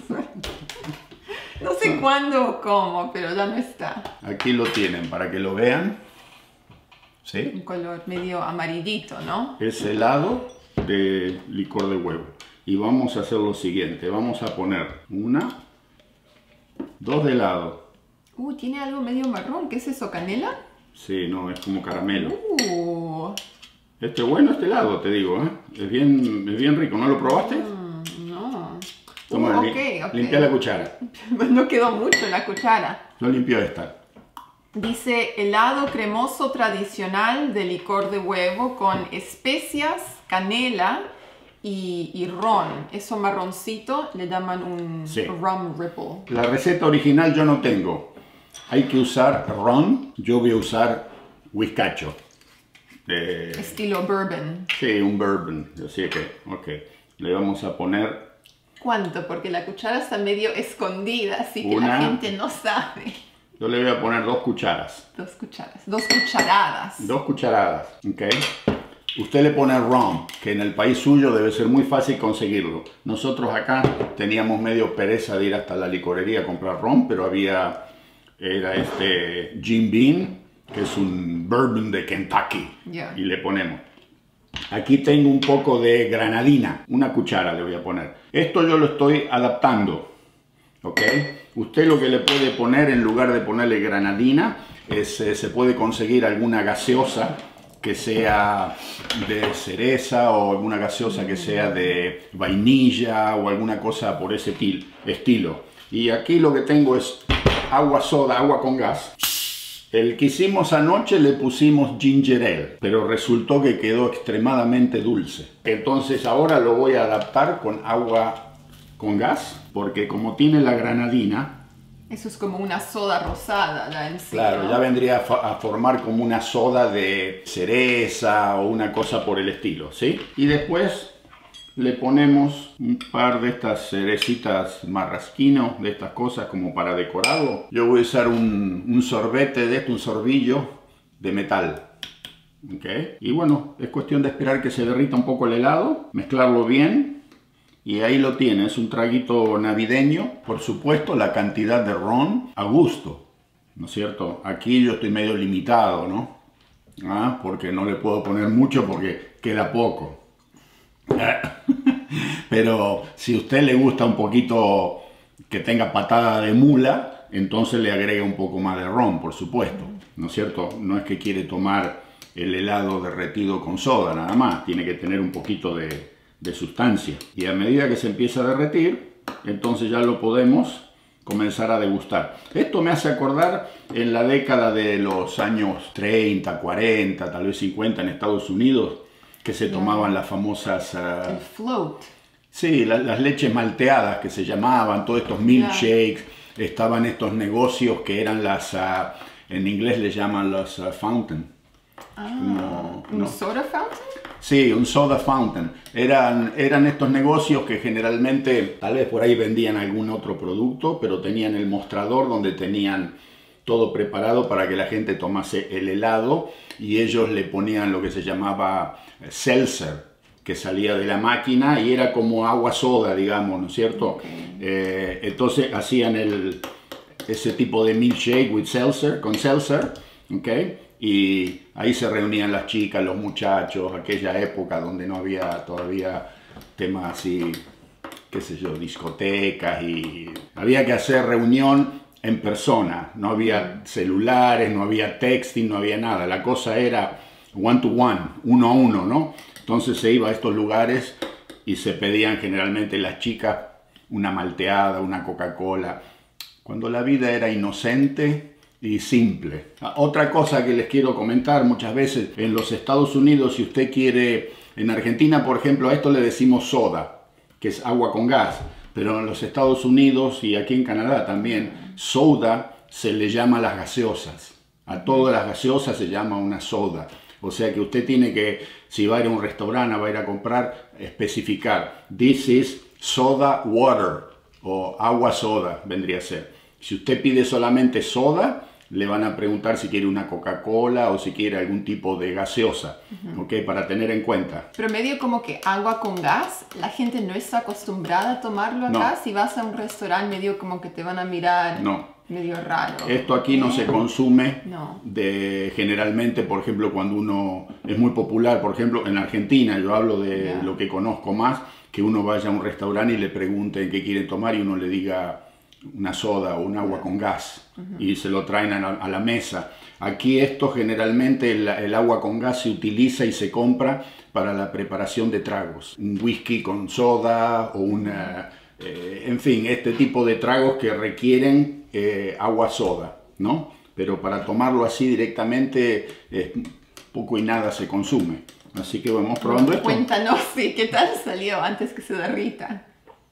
No sé cuándo o cómo, pero ya no está. Aquí lo tienen para que lo vean. ¿Sí? Un color medio amarillito, ¿no? Es helado de licor de huevo. Y vamos a hacer lo siguiente. Vamos a poner una, dos de helado. Uh, tiene algo medio marrón. ¿Qué es eso? ¿Canela? Sí, no, es como caramelo. Uh, Este es bueno, este helado, te digo, ¿eh? Es bien, es bien rico. ¿No lo probaste? mm, no. Toma, Uh, li- ok, ok. limpia la cuchara. No quedó mucho en la cuchara. Yo limpio esta. Dice helado cremoso tradicional de licor de huevo con especias, canela y, y ron. Eso marroncito le llaman un Sí. rum ripple. La receta original yo no tengo. Hay que usar ron. Yo voy a usar whiskacho. Eh, Estilo bourbon. sí, un bourbon. Así que, ok. Le vamos a poner ¿Cuánto? Porque la cuchara está medio escondida, así que Una. la gente no sabe. Yo le voy a poner dos cucharas. Dos cucharas. Dos cucharadas. Dos cucharadas, ¿ok? Usted le pone rum, que en el país suyo debe ser muy fácil conseguirlo. Nosotros acá teníamos medio pereza de ir hasta la licorería a comprar rum, pero había, era este Jim Beam, que es un bourbon de Kentucky. Yeah. Y le ponemos. Aquí tengo un poco de granadina, una cuchara le voy a poner. Esto yo lo estoy adaptando, ¿ok? Usted lo que le puede poner en lugar de ponerle granadina es, eh, se puede conseguir alguna gaseosa que sea de cereza o alguna gaseosa que sea de vainilla o alguna cosa por ese estilo. Y aquí lo que tengo es agua soda, agua con gas. El que hicimos anoche le pusimos ginger ale, pero resultó que quedó extremadamente dulce. Entonces ahora lo voy a adaptar con agua con gas, porque como tiene la granadina... Eso es como una soda rosada ya en sí, Claro, ¿no? ya vendría a, a formar como una soda de cereza o una cosa por el estilo, ¿sí? Y después le ponemos un par de estas cerecitas marrasquino, de estas cosas como para decorarlo. Yo voy a usar un, un sorbete de esto, un sorbillo de metal. ¿Okay? Y bueno, es cuestión de esperar que se derrita un poco el helado, mezclarlo bien. Y ahí lo tienes, un traguito navideño. Por supuesto, la cantidad de ron a gusto, ¿no es cierto? Aquí yo estoy medio limitado, ¿no? ¿Ah? Porque no le puedo poner mucho porque queda poco. Pero si a usted le gusta un poquito que tenga patada de mula, entonces le agrega un poco más de ron, por supuesto, ¿no es cierto? No es que quiere tomar el helado derretido con soda nada más, tiene que tener un poquito de, de sustancia. Y a medida que se empieza a derretir, entonces ya lo podemos comenzar a degustar. Esto me hace acordar en la década de los años treinta, cuarenta, tal vez cincuenta en Estados Unidos, que se tomaban las famosas... Uh, el float. Sí, la, las leches malteadas que se llamaban, todos estos milkshakes, yeah. Estaban estos negocios que eran las, uh, en inglés le llaman los uh, fountain. Ah, no, ¿un no. soda fountain? Sí, un soda fountain. Eran, eran estos negocios que generalmente, tal vez por ahí vendían algún otro producto, pero tenían el mostrador donde tenían todo preparado para que la gente tomase el helado y ellos le ponían lo que se llamaba seltzer, que salía de la máquina y era como agua soda, digamos, ¿no es cierto? Okay. Eh, entonces hacían el, ese tipo de milkshake with seltzer, con seltzer, ¿ok? Y ahí se reunían las chicas, los muchachos, aquella época donde no había todavía temas así, qué sé yo, discotecas, y había que hacer reunión en persona, no había celulares, no había texting, no había nada, la cosa era one to one, uno a uno, ¿no? Entonces se iba a estos lugares y se pedían generalmente las chicas una malteada, una Coca-Cola, cuando la vida era inocente y simple. Otra cosa que les quiero comentar, muchas veces en los Estados Unidos, si usted quiere, en Argentina por ejemplo, a esto le decimos soda, que es agua con gas, pero en los Estados Unidos y aquí en Canadá también, soda se le llama a las gaseosas. A todas las gaseosas se llama una soda. O sea que usted tiene que, si va a ir a un restaurante, va a ir a comprar, especificar, this is soda water, o agua soda vendría a ser. Si usted pide solamente soda, le van a preguntar si quiere una Coca-Cola o si quiere algún tipo de gaseosa, uh-huh. ¿Ok? Para tener en cuenta. Pero medio como que agua con gas, la gente no está acostumbrada a tomarlo acá. No. Si vas a un restaurante, medio como que te van a mirar no. medio raro. Esto aquí no ¿Eh? se consume no. de, generalmente, por ejemplo, cuando uno es muy popular, por ejemplo, en Argentina, yo hablo de yeah. lo que conozco más, que uno vaya a un restaurante y le pregunten qué quieren tomar y uno le diga una soda o un agua con gas, uh-huh. y se lo traen a la, a la mesa. Aquí esto generalmente el, el agua con gas se utiliza y se compra para la preparación de tragos, un whisky con soda o una, eh, en fin, este tipo de tragos que requieren eh, agua soda, ¿no? Pero para tomarlo así directamente eh, poco y nada se consume. Así que vamos probando esto. Cuéntanos, sí, ¿qué tal salió antes que se derrita?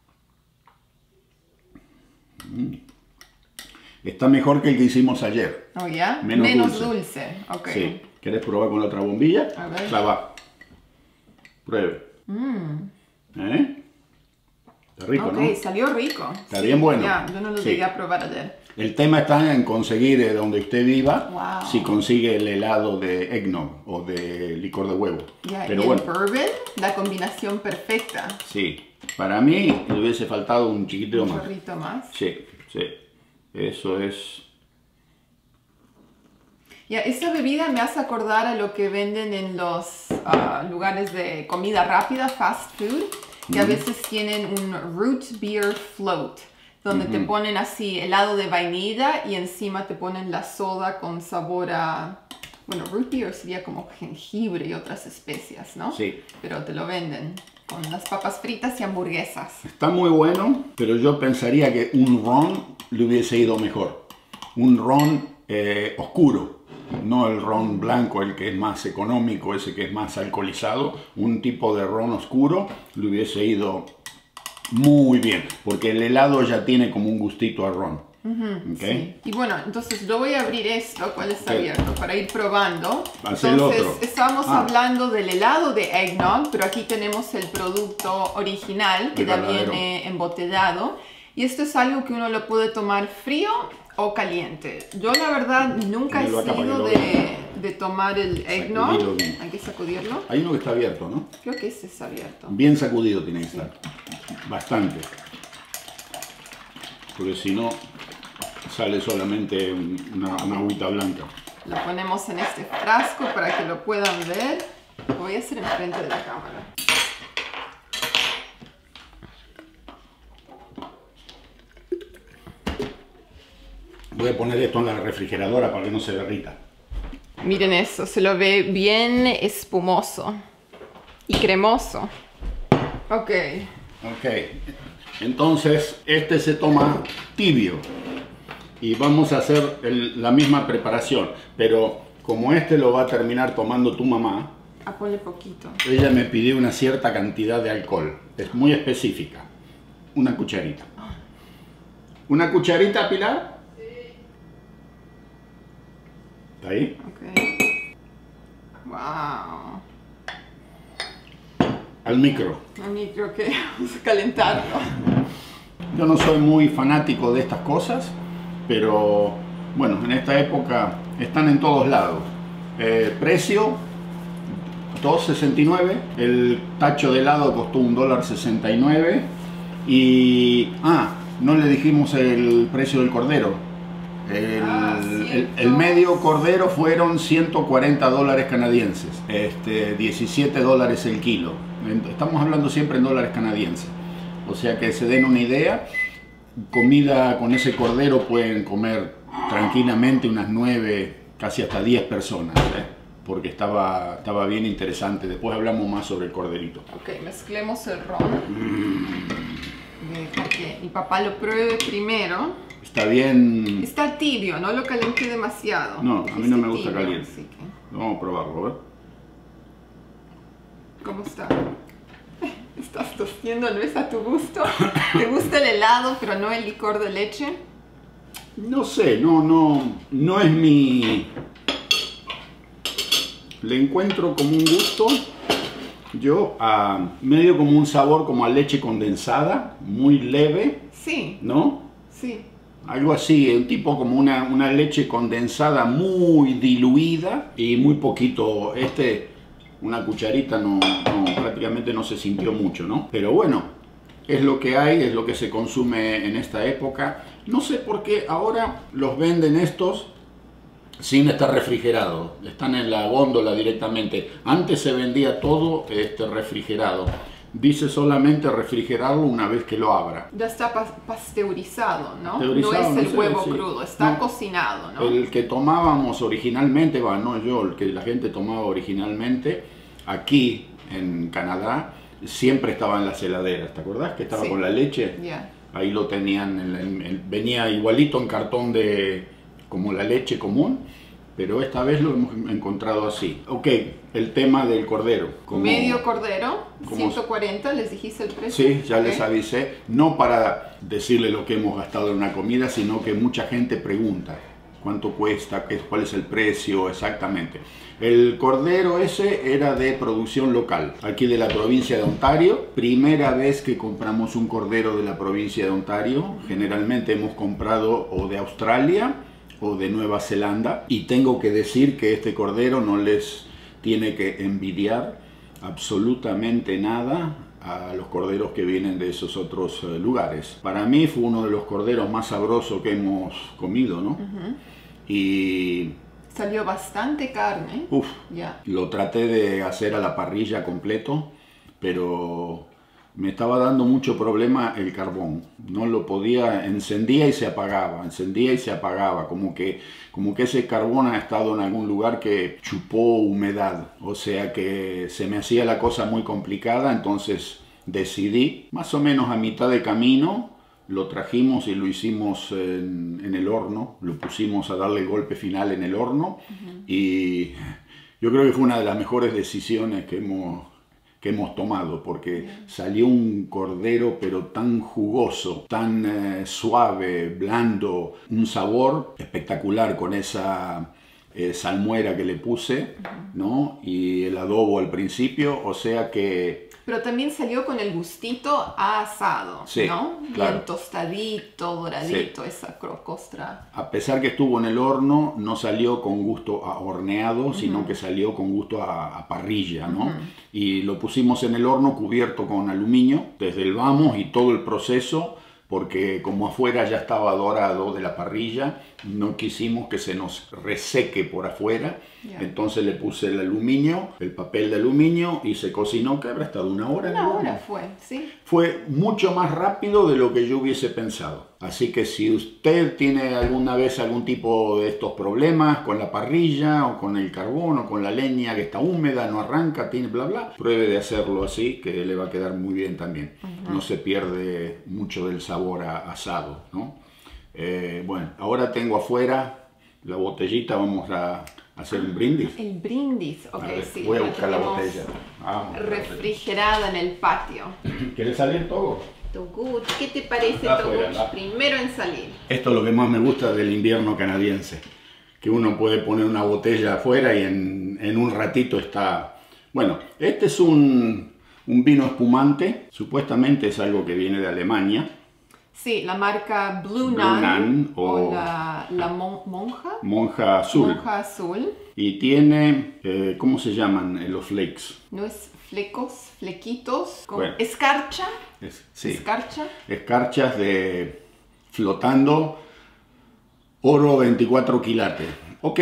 Está mejor que el que hicimos ayer. Oh, ¿ya? Menos, Menos dulce. dulce. Ok. Sí. ¿Querés probar con la otra bombilla? A ver. La va. Pruebe. Mm. ¿Eh? Está rico, ok, ¿no? Ok, salió rico. Está sí, bien bueno. Ya, yo no lo sí. llegué a probar ayer. El tema está en conseguir eh, donde usted viva, wow. si consigue el helado de eggnog o de licor de huevo. Ya, Pero y bueno. el bourbon, la combinación perfecta. Sí. Para mí le hubiese faltado un chiquitito Un más. chorrito más. Sí, sí. Eso es... Ya, esta bebida me hace acordar a lo que venden en los uh, lugares de comida rápida, fast food, que mm. a veces tienen un root beer float, donde mm-hmm. te ponen así helado de vainilla y encima te ponen la soda con sabor a... Bueno, root beer sería como jengibre y otras especias, ¿no? Sí. Pero te lo venden con las papas fritas y hamburguesas. Está muy bueno, pero yo pensaría que un ron le hubiese ido mejor. Un ron eh, oscuro. No el ron blanco, el que es más económico, ese que es más alcoholizado. Un tipo de ron oscuro le hubiese ido muy bien, porque el helado ya tiene como un gustito a ron. Uh-huh, ¿okay? Sí. Y bueno, entonces yo voy a abrir esto, cuál está okay. abierto, para ir probando. Hacer entonces, otro. estábamos ah. hablando del helado de eggnog, pero aquí tenemos el producto original, que el ya verdadero. Viene embotellado. Y esto es algo que uno lo puede tomar frío o caliente. Yo la verdad nunca he sido de, de tomar el eggnog. Hay que sacudirlo. Hay uno que está abierto, ¿no? Creo que este está abierto. Bien sacudido tiene que sí. estar. Bastante. Porque si no, sale solamente una, una agüita blanca. Lo ponemos en este frasco para que lo puedan ver. Lo voy a hacer enfrente de la cámara. Voy a poner esto en la refrigeradora para que no se derrita. Miren eso, se lo ve bien espumoso y cremoso. Ok. Ok. Entonces, este se toma tibio. Y vamos a hacer el, la misma preparación. Pero como este lo va a terminar tomando tu mamá, ah, ponle poquito. Ella me pidió una cierta cantidad de alcohol. Es muy específica. Una cucharita. ¿Una cucharita, Pilar? ¿Está ahí? Ok. Wow. Al micro. Al micro, que vamos a calentarlo. Yo no soy muy fanático de estas cosas, pero bueno, en esta época están en todos lados. Eh, precio, dos sesenta y nueve. El tacho de helado costó un dólar sesenta y nueve. Y... ah, no le dijimos el precio del cordero. El, ah, el, el medio cordero fueron ciento cuarenta dólares canadienses, este, diecisiete dólares el kilo. Estamos hablando siempre en dólares canadienses. O sea que se den una idea, comida con ese cordero pueden comer tranquilamente unas nueve, casi hasta diez personas, ¿eh? Porque estaba, estaba bien interesante. Después hablamos más sobre el corderito. Ok, mezclemos el ron. Mm. Deja que mi papá lo pruebe primero. Está bien... Está tibio, no lo calenté demasiado. No, a mí no me gusta tibio, caliente. que... Vamos a probarlo, ¿ver? ¿Cómo está? ¿Estás tosiendo? ¿No es a tu gusto? ¿Te gusta el helado, pero no el licor de leche? No sé, no, no, no es mi... Le encuentro como un gusto. Yo, uh, medio como un sabor como a leche condensada, muy leve. Sí. ¿No? Sí. Algo así, un tipo como una, una leche condensada muy diluida y muy poquito. Este, una cucharita no, no, prácticamente no se sintió mucho, ¿no? Pero bueno, es lo que hay, es lo que se consume en esta época. No sé por qué ahora los venden estos sin estar refrigerados. Están en la góndola directamente. Antes se vendía todo este, refrigerado. Dice solamente refrigerarlo una vez que lo abra. Ya está pa pasteurizado, ¿no? Pasteurizado, no es el no sé, huevo sí. crudo, está no. cocinado, ¿no? El que tomábamos originalmente, va, no yo, el que la gente tomaba originalmente, aquí en Canadá, siempre estaba en las heladeras. ¿Te acordás que estaba sí. con la leche? Yeah. Ahí lo tenían, en, en, en, venía igualito en cartón de como la leche común. Pero esta vez lo hemos encontrado así. Ok, el tema del cordero. Como, medio cordero, como, ciento cuarenta, ¿les dijiste el precio? Sí, ya okay. les avisé. No para decirle lo que hemos gastado en una comida, sino que mucha gente pregunta cuánto cuesta, qué, cuál es el precio exactamente. El cordero ese era de producción local, aquí de la provincia de Ontario. Primera vez que compramos un cordero de la provincia de Ontario. Generalmente hemos comprado o de Australia o de Nueva Zelanda, y tengo que decir que este cordero no les tiene que envidiar absolutamente nada a los corderos que vienen de esos otros uh, lugares. Para mí fue uno de los corderos más sabrosos que hemos comido, ¿no? Uh-huh. Y Salió bastante carne. Uf, Ya. lo traté de hacer a la parrilla completo, pero me estaba dando mucho problema el carbón. No lo podía, encendía y se apagaba, encendía y se apagaba, como que, como que ese carbón ha estado en algún lugar que chupó humedad, o sea que se me hacía la cosa muy complicada, entonces decidí, más o menos a mitad de camino, lo trajimos y lo hicimos en, en el horno, lo pusimos a darle el golpe final en el horno, uh-huh. Y yo creo que fue una de las mejores decisiones que hemos, que hemos tomado, porque yeah. salió un cordero pero tan jugoso, tan eh, suave, blando, un sabor espectacular con esa eh, salmuera que le puse, uh-huh. ¿no? Y el adobo al principio, o sea que... Pero también salió con el gustito a asado, sí, ¿no? claro. Bien tostadito, doradito, sí. esa costra. A pesar que estuvo en el horno, no salió con gusto a horneado, uh-huh. sino que salió con gusto a, a parrilla, ¿no? Uh-huh. Y lo pusimos en el horno cubierto con aluminio, desde el vamos y todo el proceso, porque como afuera ya estaba dorado de la parrilla, no quisimos que se nos reseque por afuera, yeah. entonces le puse el aluminio, el papel de aluminio y se cocinó, que habrá estado una hora. Una hora fue, sí. Fue mucho más rápido de lo que yo hubiese pensado. Así que si usted tiene alguna vez algún tipo de estos problemas con la parrilla o con el carbón o con la leña que está húmeda, no arranca, tiene bla bla, pruebe de hacerlo así, que le va a quedar muy bien también. Uh-huh. No se pierde mucho del sabor a asado, ¿no? Eh, bueno, ahora tengo afuera la botellita, vamos a hacer un brindis. El brindis, ok, ver, sí. Voy a buscar la botella. Vamos, refrigerada en el patio. ¿Quieres salir todo? Togut, ¿qué te parece, Togut? Primero en salir. Esto es lo que más me gusta del invierno canadiense, que uno puede poner una botella afuera y en, en un ratito está... Bueno, este es un, un vino espumante, supuestamente es algo que viene de Alemania. Sí, la marca Blue, Blue Nun, Nun o, o la, la mon, monja. Monja azul. Monja azul. Y tiene, eh, ¿cómo se llaman eh, los flakes? No es flecos, flequitos, con bueno, escarcha. Es, sí, escarcha. Escarchas de flotando oro veinticuatro quilates. Ok,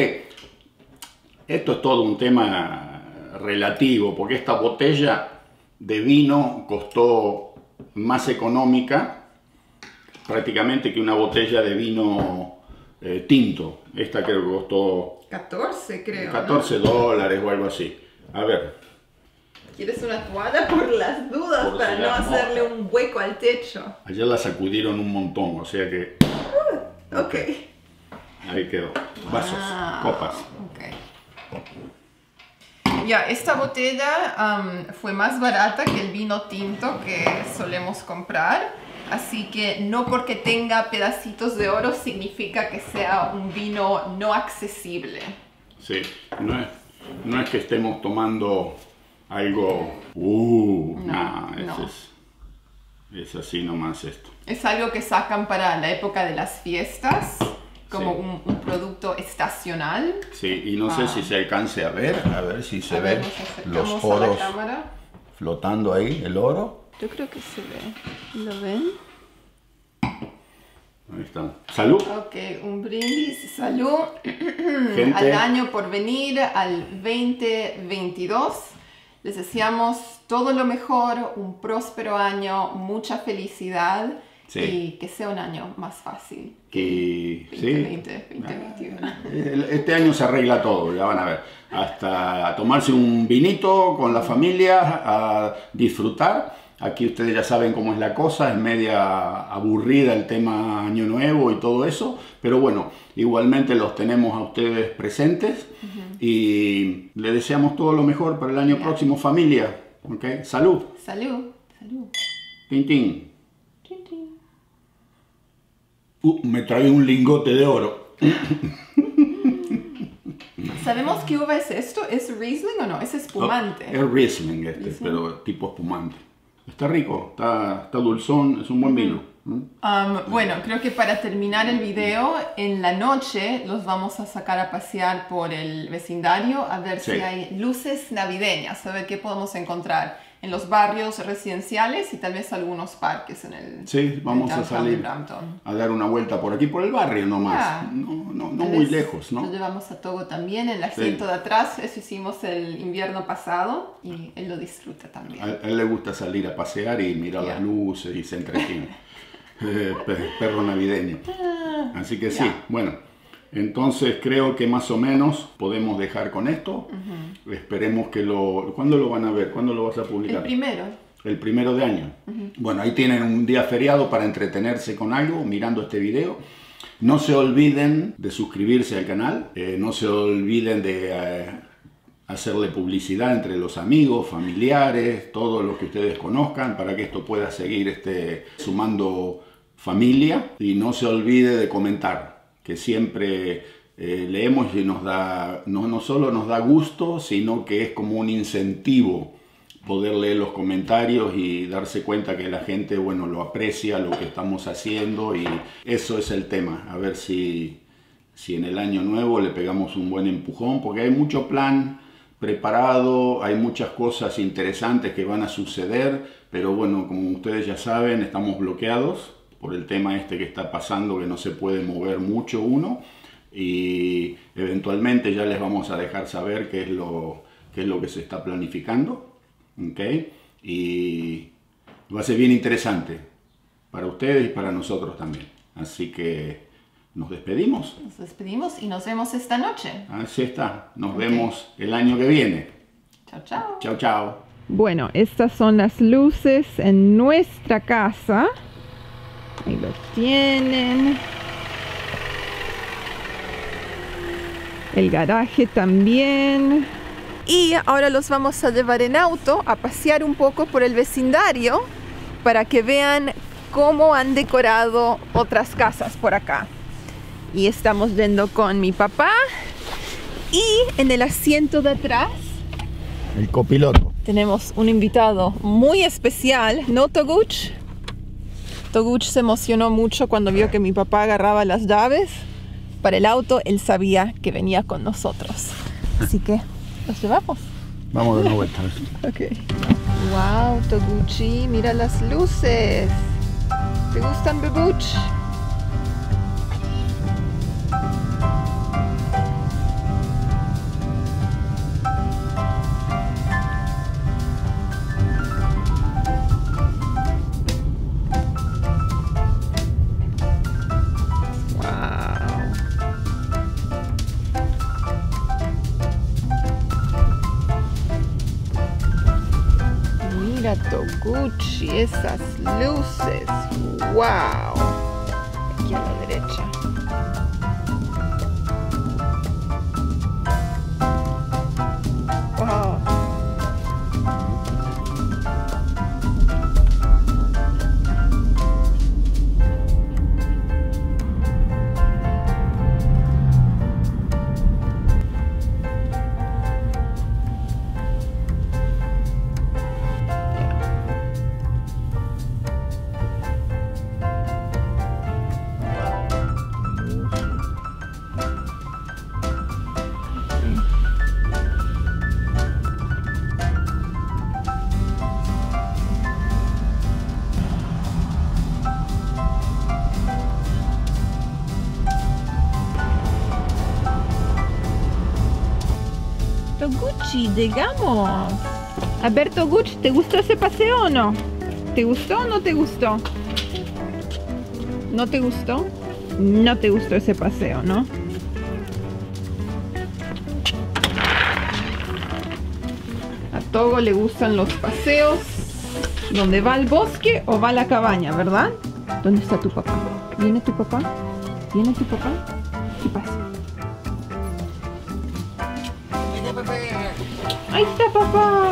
esto es todo un tema relativo, porque esta botella de vino costó más económica prácticamente que una botella de vino eh, tinto. Esta creo que costó catorce, creo. catorce ¿no? dólares o algo así. A ver. ¿Quieres una toalla por las dudas por para si no las hacerle moscas. un hueco al techo? Ayer la sacudieron un montón, o sea que... Uh, ok. Ahí quedó. Vasos, ah, copas. Okay. Ya, esta botella um, fue más barata que el vino tinto que solemos comprar. Así que no porque tenga pedacitos de oro significa que sea un vino no accesible. Sí, no es, no es que estemos tomando algo... Uh, no, nah, no. Es, es así nomás esto. Es algo que sacan para la época de las fiestas, como sí. un, un producto estacional. Sí, y no ah. sé si se alcance a ver, a ver si se ven los oros oros flotando ahí, el oro. Yo creo que se ve. ¿Lo ven? Ahí están. ¡Salud! Ok, un brindis. ¡Salud! Gente. Al año por venir, al veinte veintidós. Les deseamos todo lo mejor, un próspero año, mucha felicidad sí. y que sea un año más fácil. Que, veinte, sí. veinte, veinte veintiuno. Este año se arregla todo, ya van a ver. Hasta a tomarse un vinito con la familia, a disfrutar. Aquí ustedes ya saben cómo es la cosa, es media aburrida el tema Año Nuevo y todo eso, pero bueno, igualmente los tenemos a ustedes presentes uh-huh. y les deseamos todo lo mejor para el año yeah. próximo, familia. ¿Okay? ¡Salud! ¡Salud! ¡Salud! ¡Tin, tin! Uh, me trae un lingote de oro. ¿Sabemos qué uva es esto? ¿Es Riesling o no? Es espumante. Oh, es Riesling este, Riesling. Pero tipo espumante. Está rico, está, está dulzón, es un buen vino. Um, bueno, creo que para terminar el video, en la noche los vamos a sacar a pasear por el vecindario a ver sí. si hay luces navideñas, a ver qué podemos encontrar. En en los barrios residenciales y tal vez algunos parques en el Sí, vamos en el a salir de Brampton. a dar una vuelta por aquí, por el barrio nomás. Yeah. No, no, no Tal muy vez lejos, ¿no? Lo llevamos a Togo también, en el asiento Sí. de atrás. Eso hicimos el invierno pasado y él lo disfruta también. A, a él le gusta salir a pasear y mirar Yeah. las luces y se entretiene. Eh, pe- perro navideño. Así que sí, Yeah. bueno. Entonces creo que más o menos podemos dejar con esto. Uh-huh. Esperemos que lo... ¿Cuándo lo van a ver? ¿Cuándo lo vas a publicar? El primero. El primero de año. Uh-huh. Bueno, ahí tienen un día feriado para entretenerse con algo, mirando este video. No se olviden de suscribirse al canal. Eh, no se olviden de eh, hacerle publicidad entre los amigos, familiares, todos los que ustedes conozcan, para que esto pueda seguir este, sumando familia. Y no se olvide de comentar, que siempre eh, leemos y nos da, no, no solo nos da gusto, sino que es como un incentivo poder leer los comentarios y darse cuenta que la gente, bueno, lo aprecia, lo que estamos haciendo, y eso es el tema. A ver si, si en el año nuevo le pegamos un buen empujón, porque hay mucho plan preparado, hay muchas cosas interesantes que van a suceder, pero bueno, como ustedes ya saben, estamos bloqueados por el tema este que está pasando, que no se puede mover mucho uno, y eventualmente ya les vamos a dejar saber qué es lo, qué es lo que se está planificando, ¿ok? Y va a ser bien interesante para ustedes y para nosotros también. Así que nos despedimos. Nos despedimos y nos vemos esta noche. Así está. Nos Okay. vemos el año que viene. Chao, chao. Chao, chao. Bueno, estas son las luces en nuestra casa. Ahí lo tienen. El garaje también. Y ahora los vamos a llevar en auto a pasear un poco por el vecindario para que vean cómo han decorado otras casas por acá. Y estamos yendo con mi papá. Y en el asiento de atrás El copiloto. tenemos un invitado muy especial, ¿no, Toguch? Toguch se emocionó mucho cuando vio que mi papá agarraba las llaves para el auto. Él sabía que venía con nosotros. Así que los llevamos. Vamos de una vuelta. Ok. Wow, Toguchi, mira las luces. ¿Te gustan, Bebuch? Mira, Toguchi, esas luces. ¡Wow! Aquí a la derecha. ¡Wow! Toguchi, llegamos. A ver, Toguchi, ¿te gustó ese paseo o no? ¿Te gustó o no te gustó? ¿No te gustó? No te gustó ese paseo, ¿no? A Togo le gustan los paseos donde va al bosque o va a la cabaña, ¿verdad? ¿Dónde está tu papá? ¿Viene tu papá? ¿Viene tu papá? ¿Qué pasa? Ahí está papá.